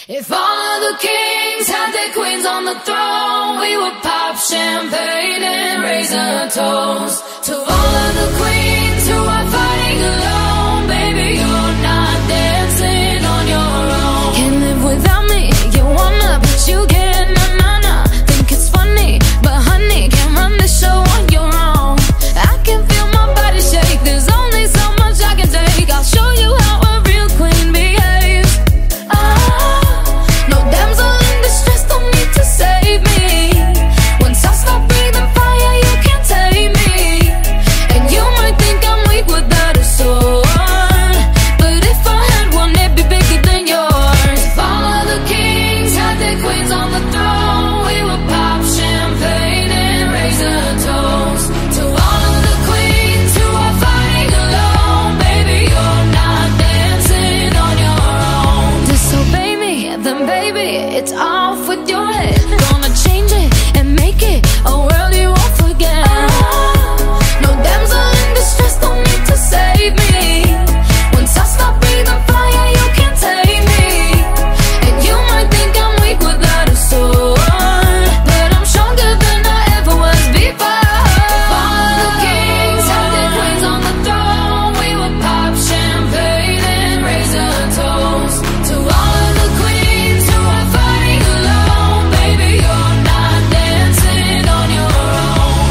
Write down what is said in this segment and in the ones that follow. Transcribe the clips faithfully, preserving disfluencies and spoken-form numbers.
If all of the kings had their queens on the throne, we would pop champagne and raise a toast to all of the queens who are fighting alone. Baby, you're not dancing on your own. Can't live without me, you wanna, but you can't. Nah, nah, nah. Think it's funny, but honey, can't run the show on your own. I can feel my body shake, there's only so much I can take. I'll show you how a real queen behaves. Ah, no damsel in distress, don't need to save me. Once I stop breathing fire, you can't tame me. And you might think I'm weak without a sword, but if I had one, it'd be bigger than yours. If all of the kings had their queens on the throne, we would pop champagne and raise a toast to all of the queens who are fighting alone. Baby, you're not dancing on your own. Disobey me, then baby, it's off with your head. Gonna change it and make it a world you won't forget. No damsel in distress, don't need to save me. Once I stop breathing fire, you can't tame me. And you might think I'm weak without a sword, but I'm stronger than I ever was before. If all of the kings had their queens on the throne, we would pop champagne and raise a toast to all of the queens who are fighting alone. Baby, you're not dancing on your own.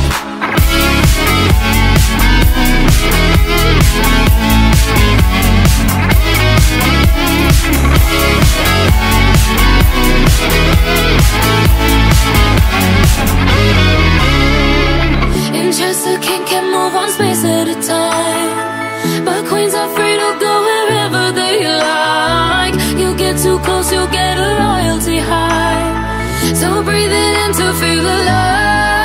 In chess, a king can move one space at a time, but queens are free to go wherever they like. You get too close, you'll get a royalty high, so breathe it in to feel alive.